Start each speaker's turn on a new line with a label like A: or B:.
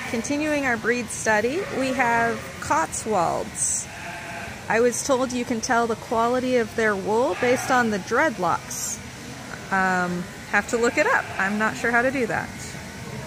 A: Continuing our breed study, we have Cotswolds. I was told you can tell the quality of their wool based on the dreadlocks. Have to look it up. I'm not sure how to do that.